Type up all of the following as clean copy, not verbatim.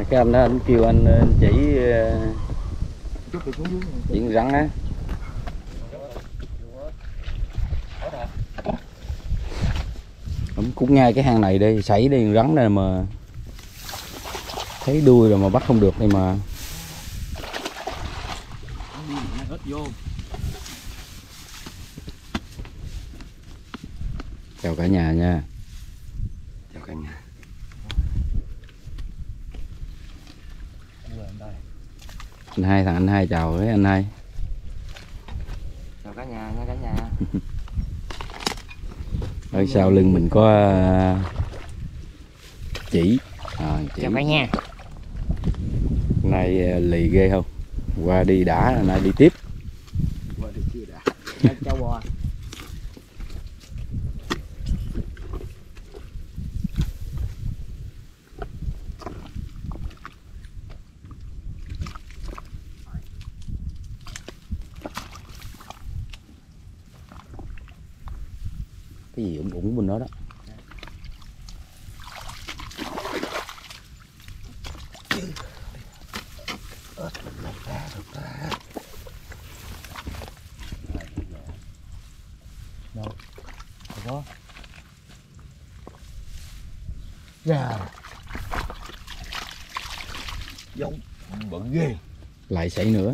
cái anh đó anh kêu anh chỉ con rắn á. Ông cũng ngay cái hang này đi, sảy đi rắn này mà thấy đuôi rồi mà bắt không được đây mà. Chào cả nhà nha. Chào cả nhà. Anh hai, thằng anh hai chào với anh hai. Chào cả nhà nha cả nhà. Ở sau lưng mình có chỉ. Chỉ. Chào cả nhà. Nay lì ghê không? Qua đi đã, nay đi tiếp. Qua đi chưa đã. Chào bò. Cái gì ủng ủng bên đó đó. Đâu? Đó. Dạ. Giống bự ghê. Lại xảy nữa.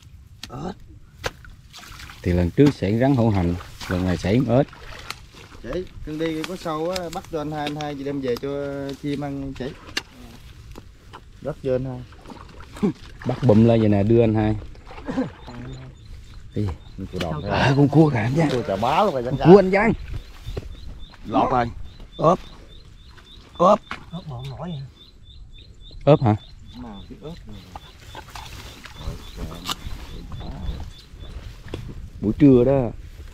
Thì lần trước xảy rắn hổ hành, lần này xảy ếch. Chị, cưng đi có sâu á, bắt cho anh hai chị đem về cho chim ăn chị. Bắt cho anh hai. Bắt bụm lên vậy nè, đưa anh hai. Đi. Con cua kìa anh Giang. Cua chà bá luôn rồi anh Cua anh Giang. Lọt rồi. Ốp. Ốp bọn nổi vậy. Ốp hả? Buổi trưa đó.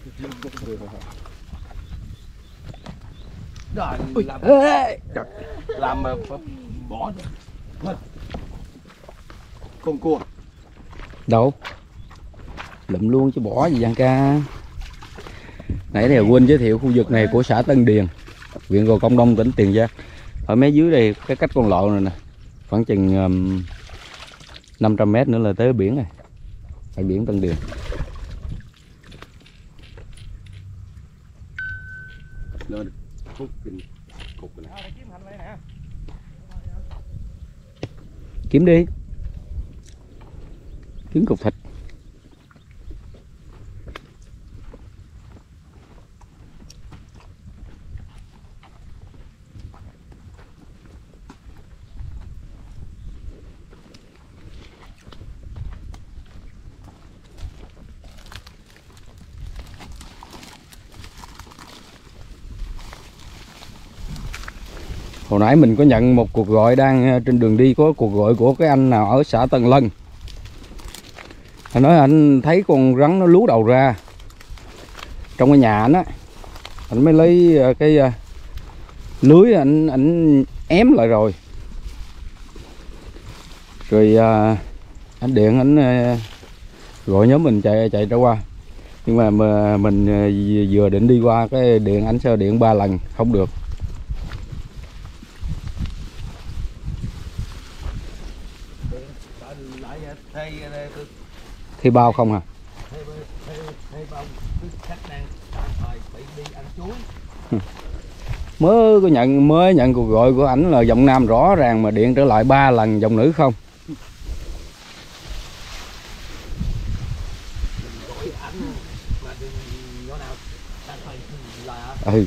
Rồi, làm bỏ con cua. Đâu? Lụm luôn chứ bỏ gì Giang ca. Nãy thì quên giới thiệu khu vực này của xã Tân Điền, huyện Gò Công Đông, tỉnh Tiền Giang. Ở mé dưới đây cái cách con lộ này nè, khoảng chừng 500 m nữa là tới biển này, bãi biển Tân Điền. Lên cục này. Kiếm đi, kiếm cục thịt. Hồi nãy mình có nhận một cuộc gọi đang trên đường đi, có cuộc gọi của cái anh nào ở xã Tân Lân. Anh nói anh thấy con rắn nó lú đầu ra trong cái nhà anh á, anh mới lấy cái lưới anh ém lại rồi anh điện anh gọi nhóm mình chạy ra qua, nhưng mà mình vừa định đi qua cái điện anh sao điện 3 lần không được. Thi bao không hả? Mới nhận cuộc gọi của ảnh là giọng nam rõ ràng mà điện trở lại 3 lần giọng nữ không. Ừ.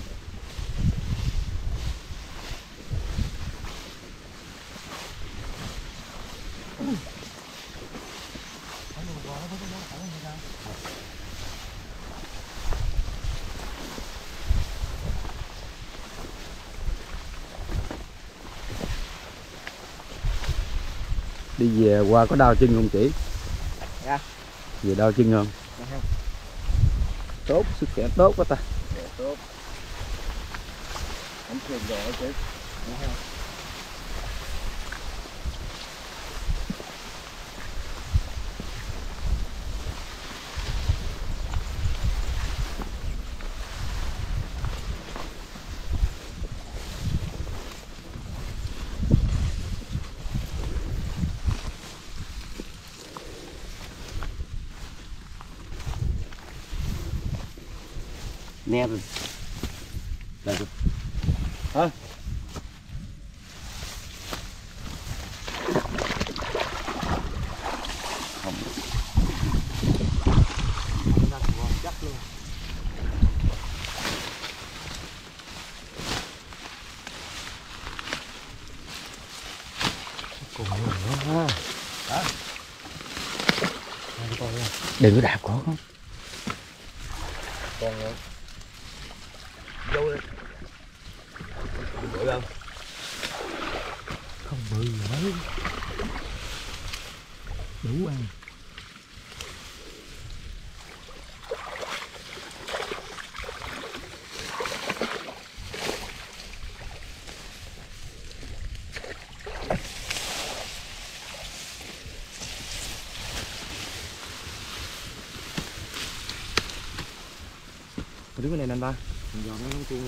Đi về qua có đau chân không chị? Dạ. Về đau chân không? Dạ. Tốt, sức khỏe tốt quá ta. Dạ, tốt. Không thường rồi chị. Dạ. nè rồi. Đây rồi. Hả? Không. Chắc luôn. Cùng nữa ha. Đó. Đừng có đạp có không? Còn vô đi. Bự không? Không bự mấy. Đủ ăn. Đứng cái này nè ba. Giò nó chung.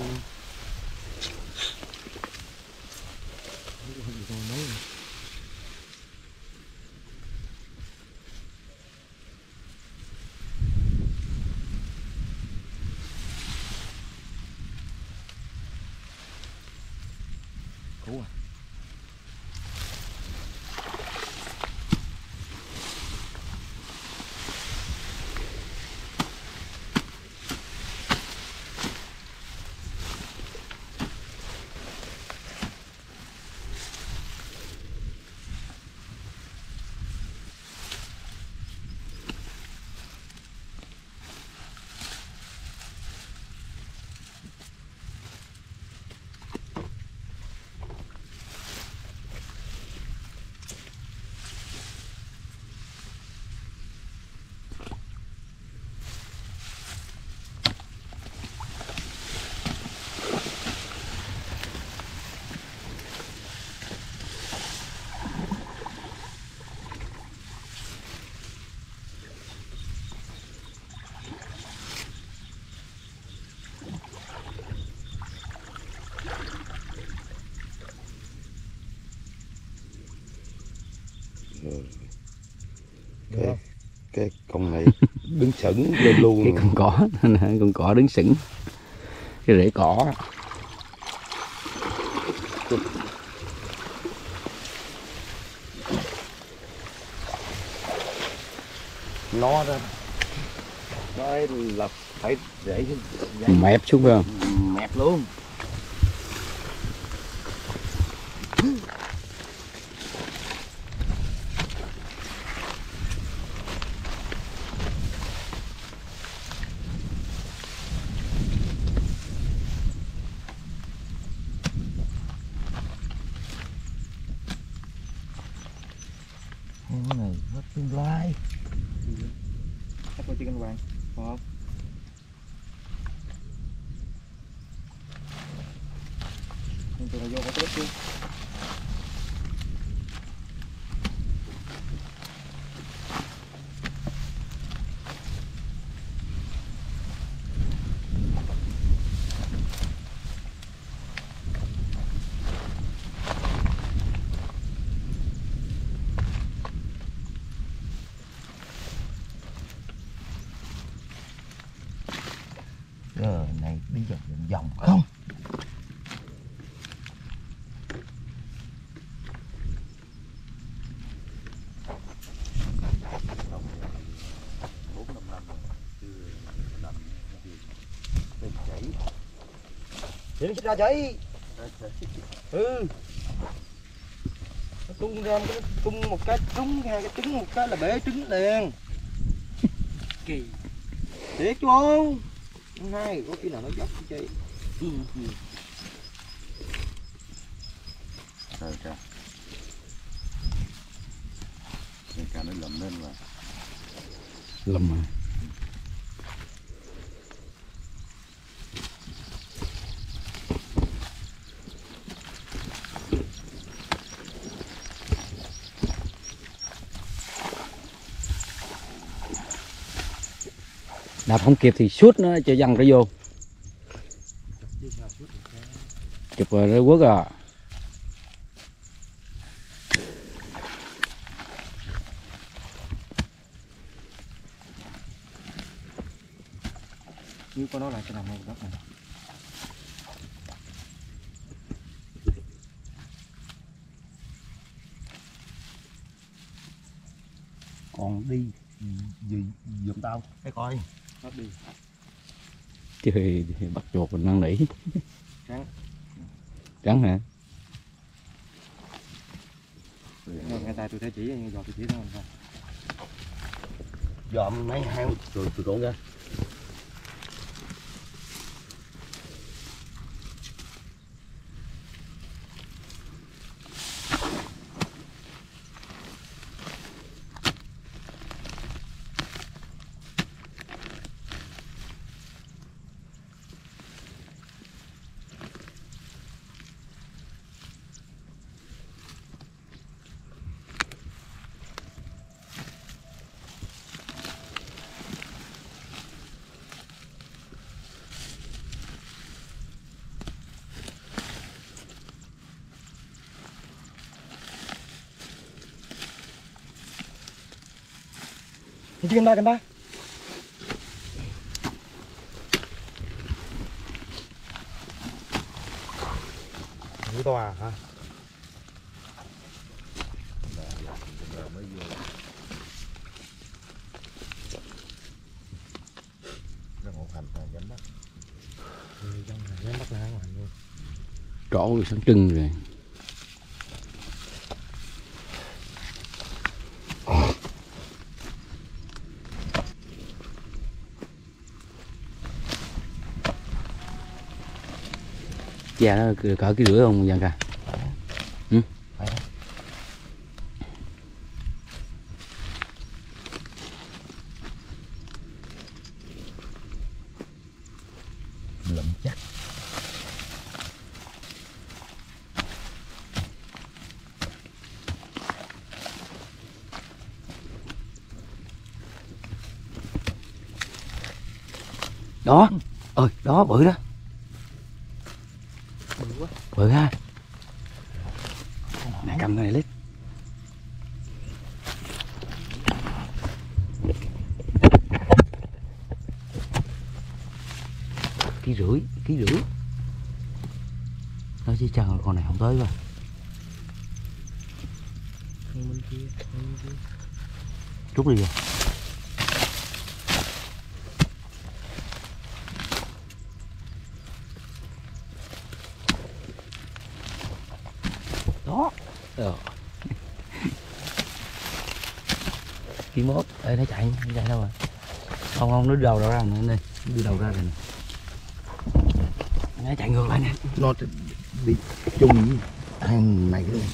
Cũ à. Cái con này đứng sững lên luôn. Cái con cỏ đứng sững. Cái rễ cỏ. Nó ra. Nó là phải rễ Mẹp xuống phải không? mẹp luôn. Cái này nó tương lai. Chắc có chiên canh vàng. Không. Nhưng từ vô có tốt chưa? Giờ này đi vòng vòng không? Chị nó ra cháy. Ừ. Nó tung ra một cái, tung một cái trúng, hai cái trúng một cái là bể trứng liền. Kỳ. Thiệt chú không? Hai có khi nào nó dốc chứ. Trời trời. Cái cả nó lầm lên mà. Lầm mà. Đạp không kịp thì suốt nó cho văng ra vô. Chụp rồi ra quất à. Như Có nó lại cái nằm này đất này. Còn đi gì giùm tao cái coi Nó đi. Chơi thì bắt chuột mình năn nỉ. Trắng. Trắng hả? Ngay tay tôi thấy chỉ, ngay giò tôi chỉ thôi. dòm mấy hang rồi tôi trộn ra. Thì gần đây. Mũi to à hả? Một hành dám bắt. Trong này dám bắt lá ngoài luôn. Trỏ rồi sáng trưng rồi. Cha nó cỡ cái rưỡi không Giang ca? Ừ? Lụm chắc. Đó, ơi đó bự đó. Bự quá. Bự ha. Này cầm cái này lít. Ký rưỡi. Nói chứ chăng con này không tới quá. Bên kia. Rút đi rồi. Đó. Ký mốt. Ê nó chạy đâu rồi? Không nó đưa đầu ra nè đây. Đưa đầu ra rồi nè. Nó chạy ngược lại nè. Nó đi chung với hang này luôn.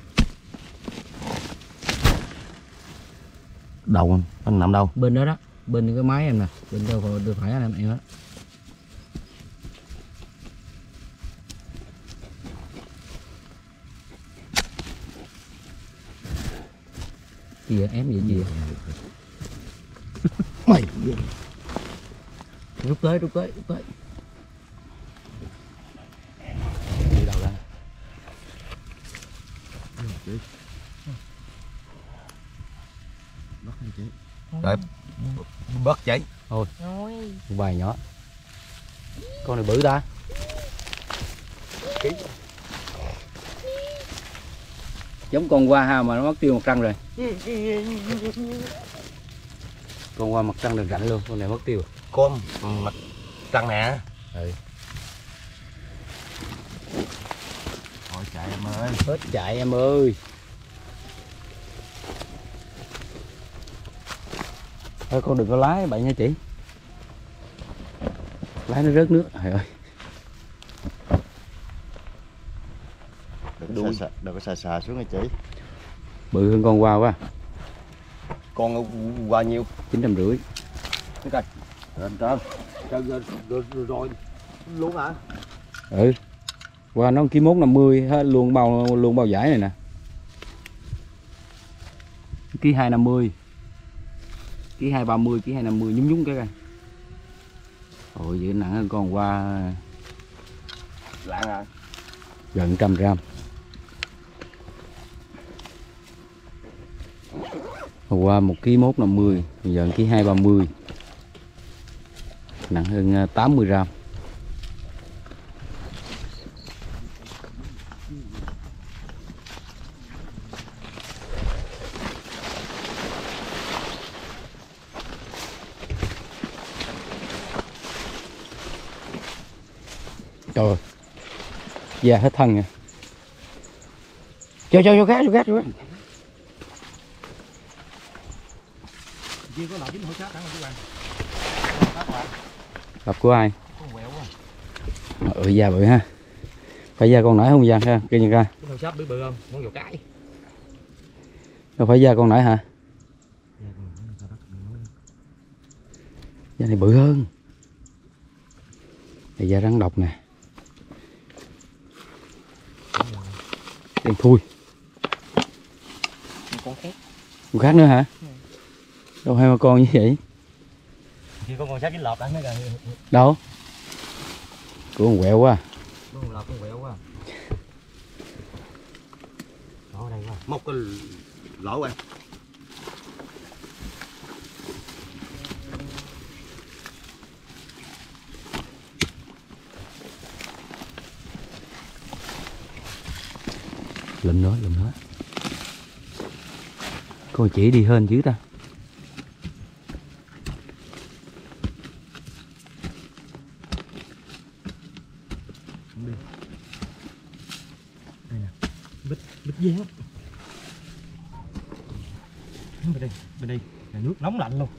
Đầu anh nằm đâu? Bên đó đó. Bên cái máy em nè. Bên đâu phải em đó. Gì vậy? Ém vậy gì vậy? Mày Rút tới. Đi đầu ra. bắt hay chị. Rồi bớt chị. Thôi. Một bài nhỏ. Con này bự ta. Giống con qua ha mà nó mất tiêu mặt trăng rồi. Con qua mặt trăng được rảnh luôn, con này mất tiêu. Con mặt trăng nè. Ừ. Thôi chạy em ơi. Hết chạy em ơi. Thôi con đừng có lái bạn nha chị. Lái nó rớt nước. Trời ơi. Đừng có xà xuống nha chị. Bự hơn con qua quá. Con qua nhiêu? 950. Cái coi. Rồi luôn hả? Ừ. Qua nó ký 150 hết luôn bao giải này nè. Ký 250. Ký 230, ký 250 nhúng cái coi. Ôi vậy nặng hơn con qua Lạng hả? gần 100 gram. Hôm qua 1 ký 150, giờ ký 230. nặng hơn 80 gram. Trời ơi, da hết thân nha. Cho gác. Kia có loại dính hổ sát hả các bạn? Cặp của ai? Con quẹo quá. Da bự ha. Phải da con nãy không Giang ha, kia nhìn coi. Cái hổ sát bự không? Con vào cái. Đâu phải da con nãy hả? Da này bự hơn. Này da rắn độc nè. Đen thui. Con khác. Con khác nữa hả? Đâu hai ba con như vậy? Kia có con sát dính lọt ăn nó kìa. Đâu? Của con quẹo quá. Con lọt con quẹo quá. Đó đây quá. Móc cái lỗ anh. Lụm nữa. Con chỉ đi hơn chứ ta. Đây nè. Bít dán. Bên đây là nước nóng lạnh luôn.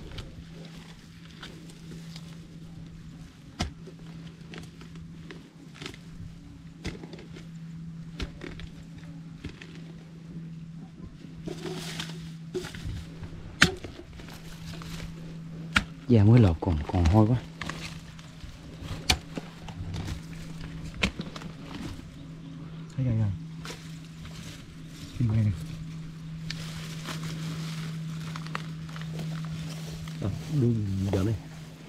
Da mới lọt còn hôi quá. Thấy đây nè. Xin đây nè. Đưa giờ đây.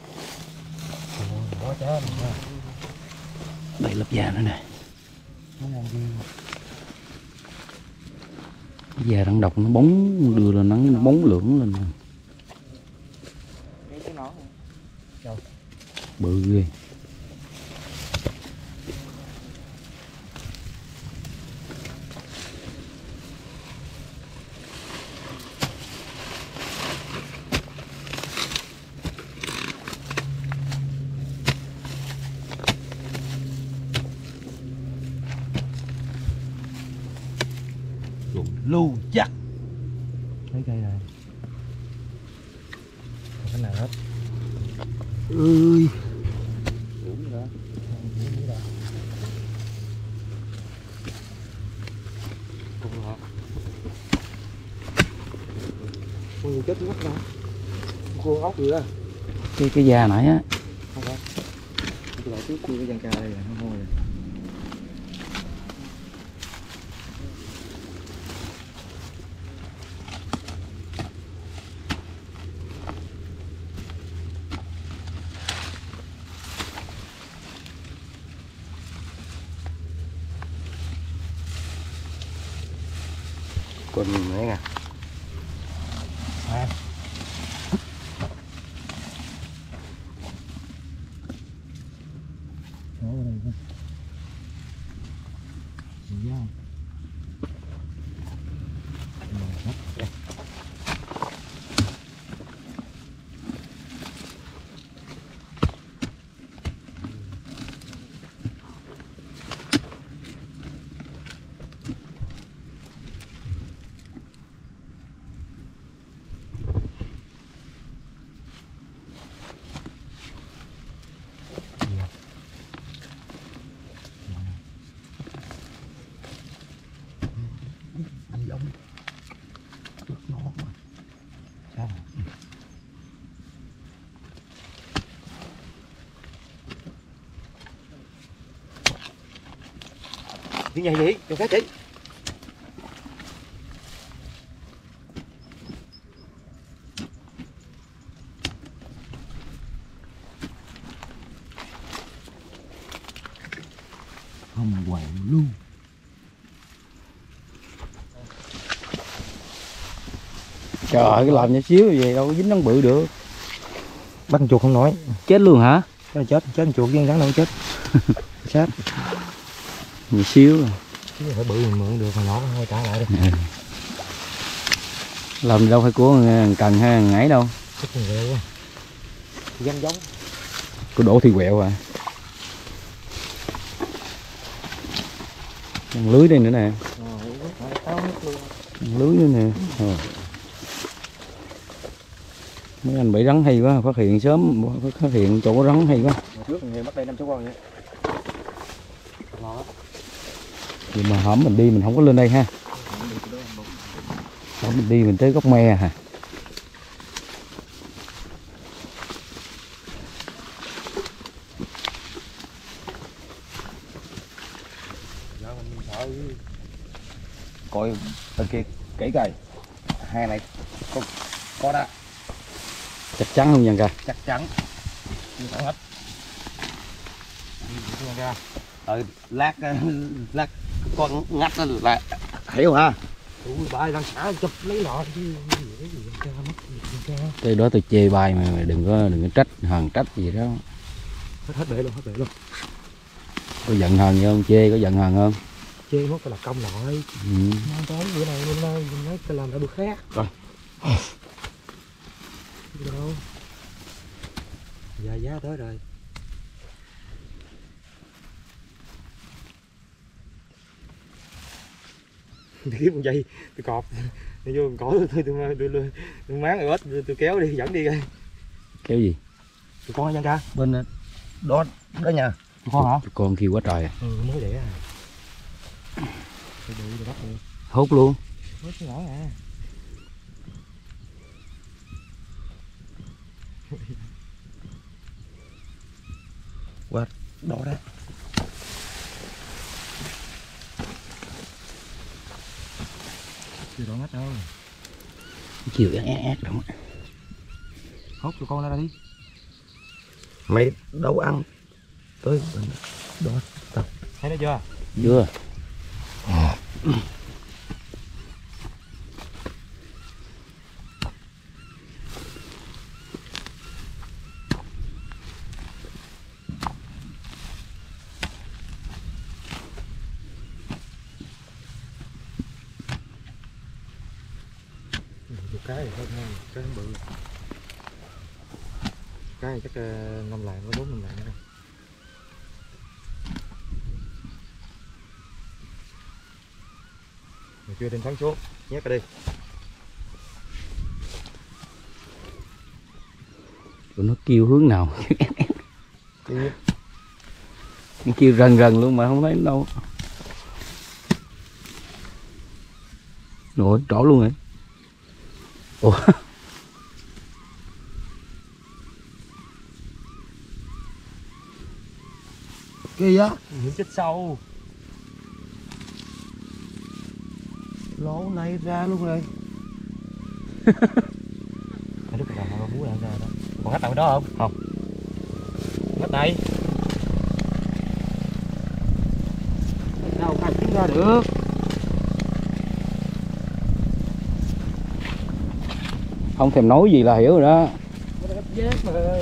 Đó chết rồi. Đây lớp da nữa nè. Nó ngon ghê. Da rắn độc nó bóng đưa lên nắng nó bóng lưỡng lên. Bự ghê. Lưu chắc. Thấy cây này. Không cái nào hết. Ơi. Con chết mất đâu. Cô ốc gì đó. Cái da nãy á. Không phải. Tôi lại tiếp cái giang ca đây là nó hôi rồi. Con nhìn đấy nè. À. Đó ở đây. Gì không? Tiếng gì vậy? Cho phép chị. Không quậy luôn. Trời ơi, cái làm nhỏ xíu vậy đâu có dính nắng bự được. bắt con chuột không nổi. Chết luôn hả? Cái là chết con chuột với con rắn đâu chết. Chết. Một xíu rồi. Chứ phải bự mình mượn được, mà nhỏ thôi trả lại đi. Làm đâu phải của cần hay ngải đâu. Thích con ghẹo quá. Danh giống. Có đổ thì quẹo à. Con lưới đây nữa nè. Con lưới nữa nè. Mấy anh bẫy rắn hay quá, phát hiện sớm, phát hiện chỗ có rắn hay quá. Hồi trước mình bắt đây 5 con vậy. Vậy mà hổm mình đi mình không có lên đây ha. Hổm mình đi mình tới gốc me hả? Coi bên kia kỹ coi. Hai này có đó. Chắc chắn không nhận ra. Chắc chắn. Hết. Lát con ngắt là hiểu ha. Ui bài đang xả chụp lấy nọ chứ. Cái đó tôi chê bài mà đừng có trách hờn trách gì đó. Hết bể luôn, Có giận hờn không? Chê có giận hờn không? Chê mất cái là công nội. Mang tới bữa này mình nói cái làm lại bữa khác. Rồi. Đâu. Giờ giá tới rồi. Kiếm một dây tôi cọp tôi vô cỏ tôi máng rồi ít tôi kéo đi dẫn đi coi. Kéo gì? Tụi con Giang ca bên đó đó nha. Tụi con hả? Tụi con kêu quá trời à. Mới đẻ à. Hốt luôn. Hốt cái nhỏ à. Qua đó đó. Chưa đón hết đâu. Chiều ác đâu. Hốt tụi con ra đi. Mày đâu ăn tới đó tập. Thấy nó chưa? Chưa. Một cái thì hơn cái bự. Cái này chắc 5 lạng, có 4-5 lạng nữa. Mình chưa đem thắng xuống, nhét cái đi. Tụi nó kêu hướng nào? Kêu. Nó kêu rần luôn mà không thấy đâu. Nổi trỏ luôn rồi. Ủa? Kìa, những chết sâu. Lỗ này ra luôn rồi. Cái lúc nào mà bú ra đó. Còn hết nào đó không? Không. Hết đây. Đâu khai kiếm ra được. Không thèm nói gì là hiểu rồi đó. Chết mà ơi.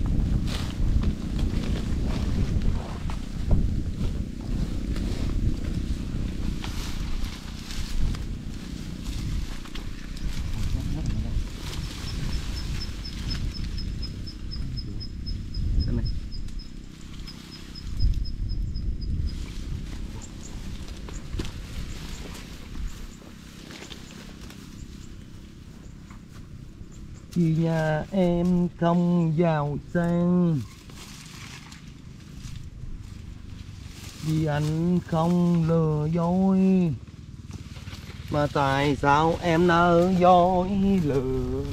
Vì nhà em không giàu sang, vì anh không lừa dối, mà tại sao em nỡ dối lừa.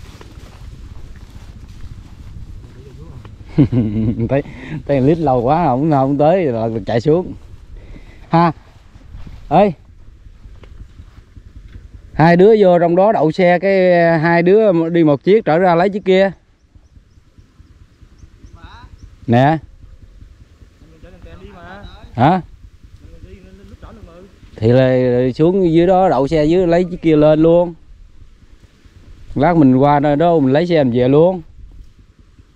thấy lít lâu quá không tới là chạy xuống ha. Ơi, hai đứa vô trong đó đậu xe, cái hai đứa đi một chiếc trở ra lấy chiếc kia nè. Hả? Thì là xuống dưới đó đậu xe dưới lấy chiếc kia lên luôn, lát mình qua đó mình lấy xe mình về luôn.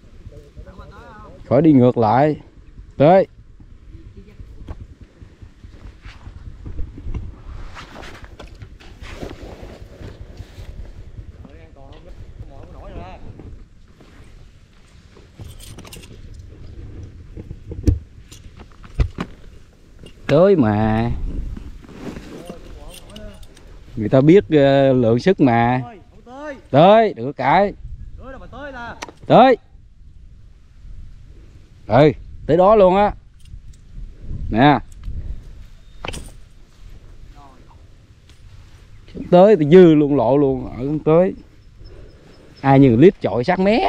khỏi đi ngược lại. Tới. Tới mà. Người ta biết lượng sức mà. Tới, đừng có cãi. Tới. Ừ, tới đó luôn á. Nè. Tới thì dư luôn, lộ luôn, ở tới. Ai như lít chọi sát mé.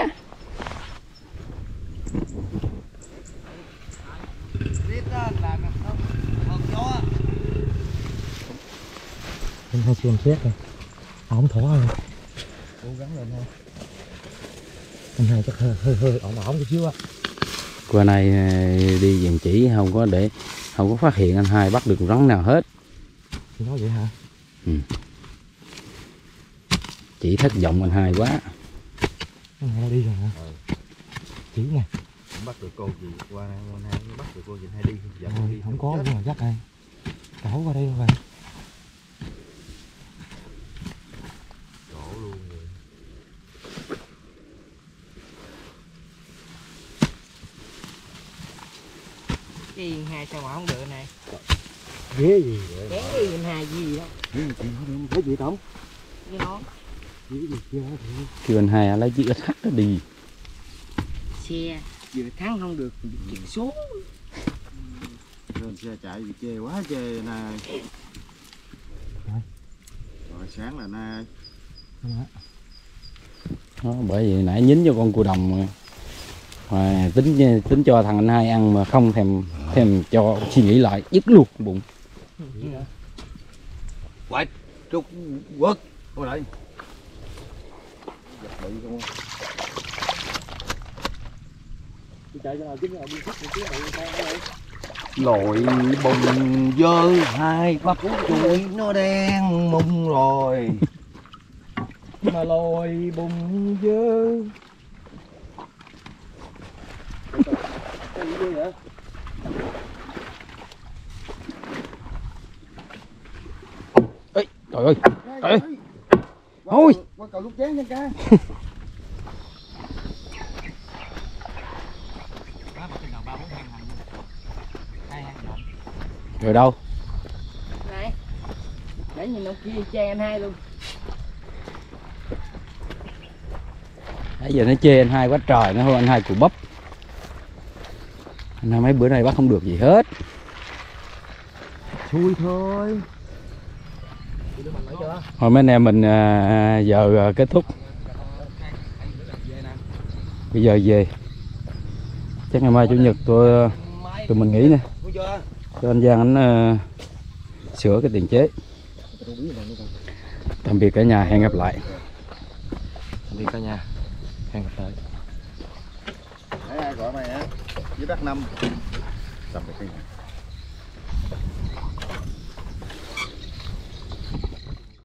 Anh hai xem xét rồi. Không thỏa rồi. Cố gắng lên ha. Anh hai chắc hơi ổn chút xíu á. Qua này đi dàn chỉ không có phát hiện anh hai bắt được rắn nào hết. Nói vậy hả? Ừ. Chỉ thất vọng anh hai quá. Anh hai đi rồi hả? Chỉ nè. Không bắt được cô gì qua anh hai bắt được cô gì hay đi dẫn đi. Không có nhưng mà dắt ai. Cẩu qua đây không vậy? Cổ luôn rồi. Cái hai sao mà không được này. Ghế gì vậy? Chén cái anh hai gì đó. Cái gì Tổng? Cái đó. Kêu anh hai lấy chiếc SH đó đi. Xe vừa thắng không được chuyển số. Lên xe chạy bị chê quá chê nè. Rồi sáng là nè. Đó, bởi vì nãy nhín cho con cua đồng mà tính cho thằng anh hai ăn mà không thèm cho suy nghĩ lại, dứt luôn bụng. Quậy Trúc Quốc qua đây. Giật bị không? Lội bùng dơ hai bắp chuối nó đen mùng rồi. Mà lồi bùng dơ. Cái gì vậy? Ê, trời ơi. Trời ơi. Ôi. Qua cầu lúc chén nha ca. Rồi đâu? Này. Để nhìn ông kia che anh hai luôn. Nãy giờ nó chê anh hai quá trời, nó hô anh hai cù bắp. Anh hai mấy bữa nay bắt không được gì hết. Xui thôi. Thôi mấy anh em mình giờ kết thúc. Bây giờ về. Chắc ngày mai chủ nhật tụi mình nghỉ nè. Cho anh Giang anh sửa cái tiền chế. Tạm biệt cả nhà, hẹn gặp lại. Tạm biệt cả nhà. Hẹn gặp lại. Thấy ai gọi mày á? Với bác Năm. Tạm biệt cả nhà.